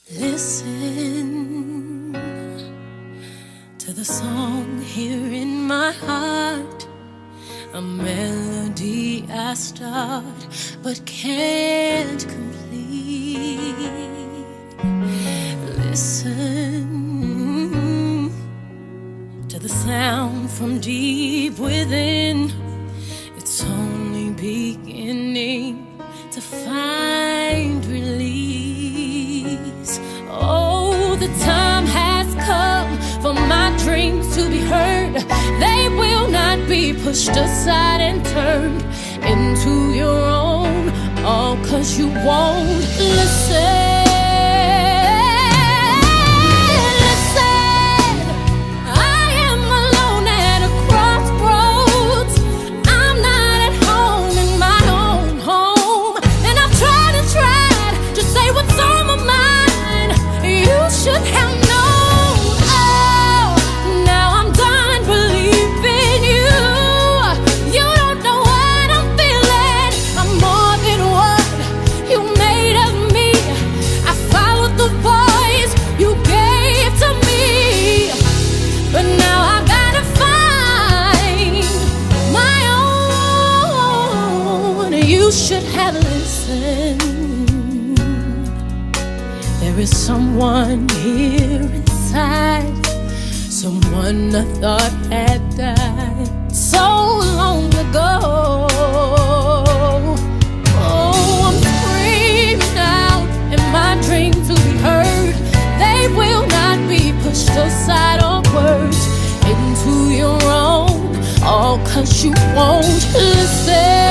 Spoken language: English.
Listen to the song here in my heart, a melody I start but can't complete. Listen to the sound from deep within. It's only beginning to find release. Oh, the time has come for my dreams to be heard. They will not be pushed aside and turned into your own, all 'cause you won't listen. You should have listened. There is someone here inside, someone I thought had died so long ago. Oh, I'm screaming out in my dream to be heard. They will not be pushed aside or words into your own, all 'cause you won't listen.